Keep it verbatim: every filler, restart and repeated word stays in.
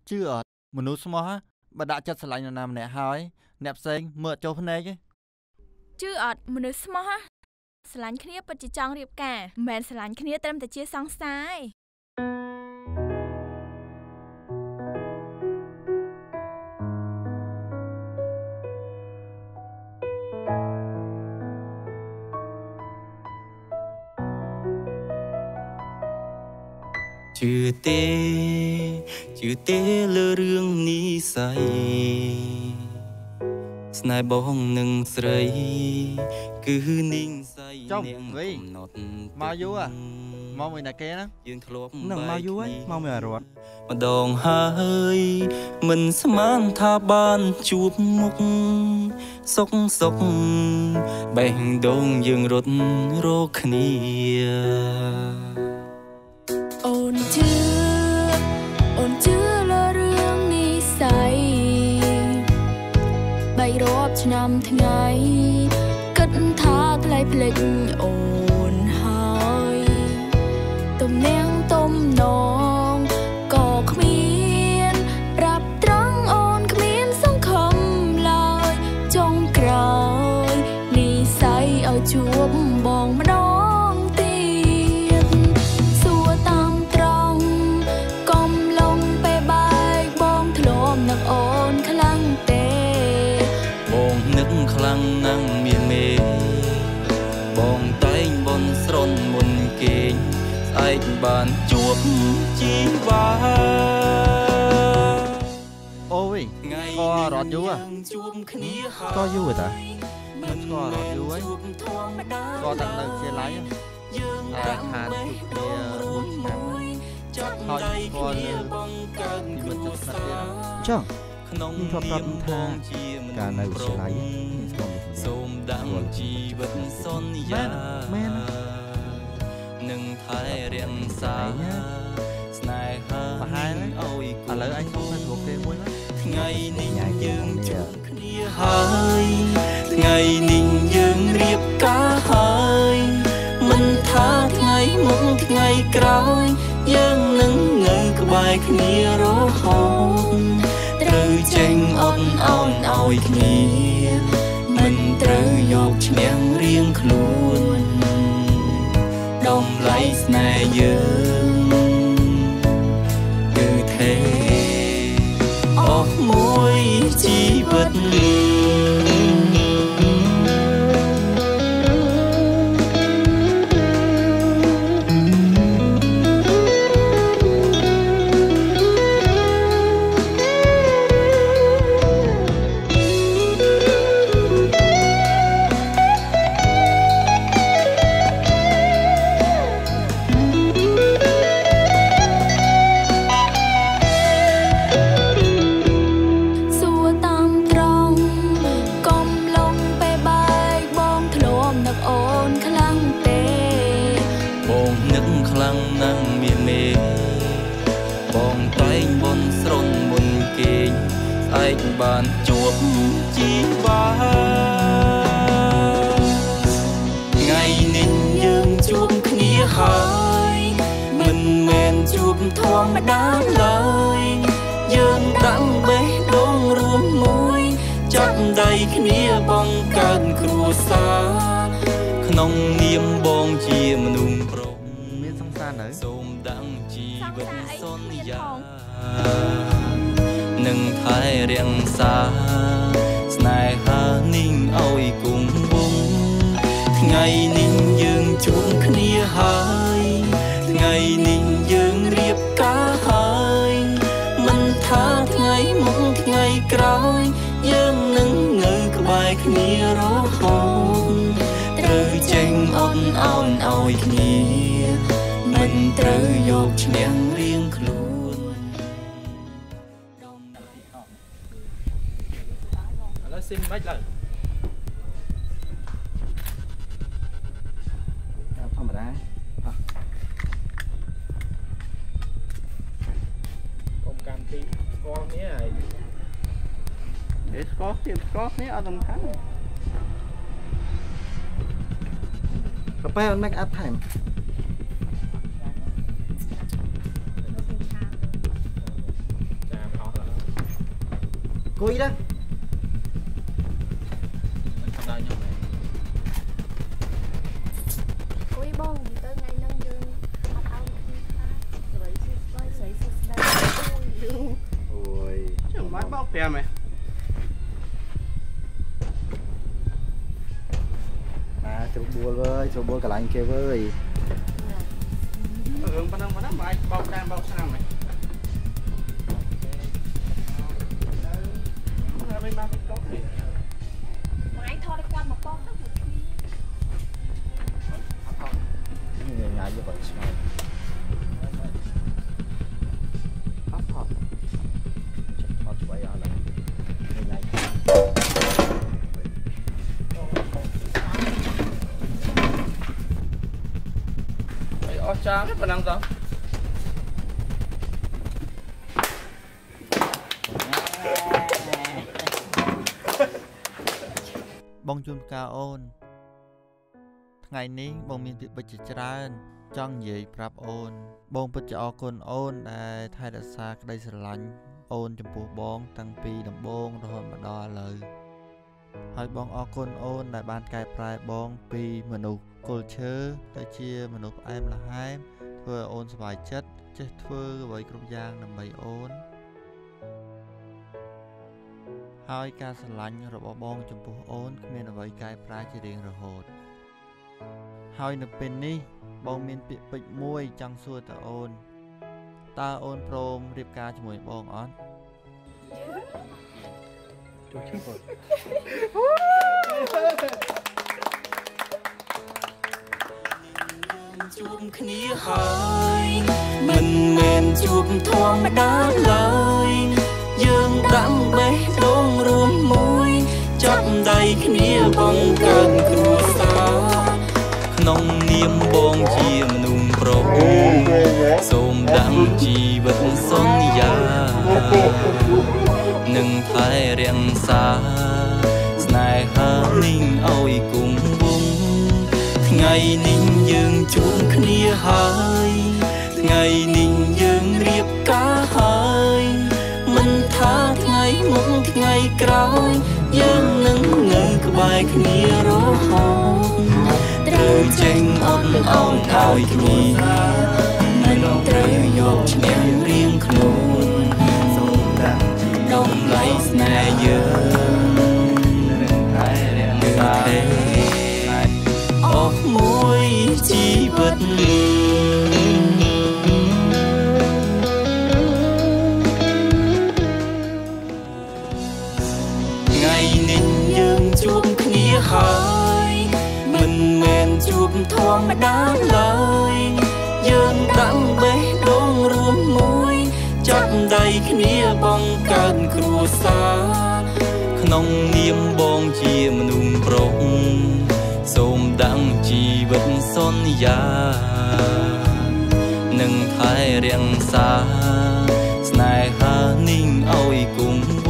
chưaមនុស្សស្មោះបើដាក់ចិត្តស្រឡាញ់នរណាម្នាក់ហើយអ្នកផ្សេងមើលចូលភ្នែកទេជឿអត់មនុស្សស្មោះស្រឡាញ់គ្នាពិតជាចង់រៀបការមិនមែនស្រឡាញ់គ្នាត្រឹមតែជាសង្សារឯងជឿទេជឿទេលើរឿងនិស័យស្នេហ៍បងនឹងស្រីគឺនិស័យនាងកំណត់មកយូរមកមួយណាគេណាយើងធ្លាប់នឹងមកយូរហើយមកមួយរត់ម្ដងហើយមិនស្មានថាបានជួបមុខសុកសុកបេះដូងយើងរត់រកគ្នាអូនជឿអូនជឿលើរឿងនិស័យបីរាប់ឆ្នាំថ្ងៃគិតថាថ្លៃភ្លេចអូនហើយទំនាងទំនងក៏គ្មានប្រាប់ត្រង់អូនគ្មានសង្ឃឹមឡើយចុងក្រោយនិស័យឲ្យជួបបងម្ដងទៀតសួរតាមត្រង់កុំលងពេលបែកបងធ្លាប់នឹកអូនខ្លាំងទេបងនឹកខ្លាំងណាស់មានមេបងតែងបនស្រន់មុនគេងស្អែកបានជួបជីវ៉ាអូយក៏រត់យូរជួបគ្នាក៏យូរតាមិនស្គាល់រត់យូរហើយក៏តាំងនៅជាឡៃយើងតែខានជួបគ្នាមួយឆ្នាំចាប់ដៃគ្នាបងកើតគ្រួសារចុះក្នុងខ្ញុំធ្លាប់ប្រាប់ថាការនៅវិទ្យាល័យសូមដាំងជីវិតសន្យាមែននឹងថែរក្សាស្នេហាប្រហែលឲ្យឥឡូវអញសុំទៅគេមួយថ្ងៃនេះយើងជួបគ្នាហើយថ្ងៃនេះយើងរៀបការហើយមិនថាថ្ងៃមុខថ្ងៃក្រោយយើងនឹងនៅក្បែរគ្នារហូតត្រូវចេញអត់អោនឲ្យគ្នាមិនត្រូវយកឈ្នះរៀងខ្លួនតម្លៃស្នេហ៍យើងគឺទេអស់មួយជីវិតបានជួបជីវ៉ាថ្ងៃនេះយើងជួបគ្នាហើយមិនមែនជួបធម្មតាឡើយយើងដាក់បេះដូងរួមមួយចាប់ដៃគ្នាបង្កើតគ្រួសារក្នុងនាមបងជាមនុស្សប្រុសមានសង្សារនៅសូមដាំងជីវិតសន្យានឹងថែរក្សាស្នេហានេះឲ្យគង់វង្សថ្ងៃនេះយើងជួបគ្នាហើយថ្ងៃនេះយើងរៀបការហើយមិនថាថ្ងៃមុខថ្ងៃក្រោយយើងនឹងនៅក្បែរគ្នារហូតត្រូវចេញអត់អោនឲ្យគ្នាមិនត្រូវយកឈ្នះរៀងខ្លួនស៊ីមមិនឡើយធម្មតាកុំកម្មទីស្គាល់គ្នាហើយនេះស្គាល់ទៀតស្គាល់គ្នាអត់សំខាន់កាប៉ែអត់ make up ថែមចាំហ Cùi đó. Cùi bông thì tới ngày nâng dương học ao rồi rồi sấy sấy sấy. Ôi, chẳng mát bao phe mày. À, chụp bùa với, chụp bùa cả lạnh kia với. Ừ, bắt đầu bắt đầu mày bao cam bao sang mày. Mày thôi đi qua một con đó một khi. Người nhà như vậy sao? Hấp hấp. Hấp vậy à là. Người nhà. Ê, ô cha rất là năng tao. Bông chun ca ôn ngày ní bông miền Việt bạch tràn trong gì prap ôn bông bạch cho con ôn để thay đặt xa đây sẽ lạnh ôn trong phố bông tăng pi đồng bông rồi mà đo lời hai bông o con ôn đại ban cài prai bông pi mà nụ cô chớ tới chia mà nụ em là hai thưa ôn vài chất chết thưa với công giang nằm bầy ôn hai ca sờ lạnh rồi bỏ bông trong phố ôn miền ở với cài prai chỉ riêng rồi hột hai nụ pin ní bông miền bị bịch môi chẳng xua ta ôn ta ôn prom riệp ca cho mùi bông on chụp khía hơi mình men chụp thoáng đá lời dương đắng bế đôn ruộng môi chót đầy khía bông cần cua xa nông niêm bông chia nung pro xôm đắng chi vẫn son ya nâng thái riêng xa snai ha ninh ôi cùng bông ngày ninh dương chuông khía hơi ngày ninh dương riệp cá hơi mình tha ngày mong ngày cõi dương nâng ngơi cái bài khía rô hồng từ tranh ôn ôn ôi khía mình trời dột em riêng khôn đông lấy snai dương đừng thế ốc môi chi vật ngày ninh dương chuông khía hơi mình men chuông thoáng đá lời dương đắng bế đôn ruộng môi chót đầy khía bông cần cua xa nông niêm bông chia nung prong xôm đắng chi vật son ya nâng thái riêng xa snai ha ninh ôi cùng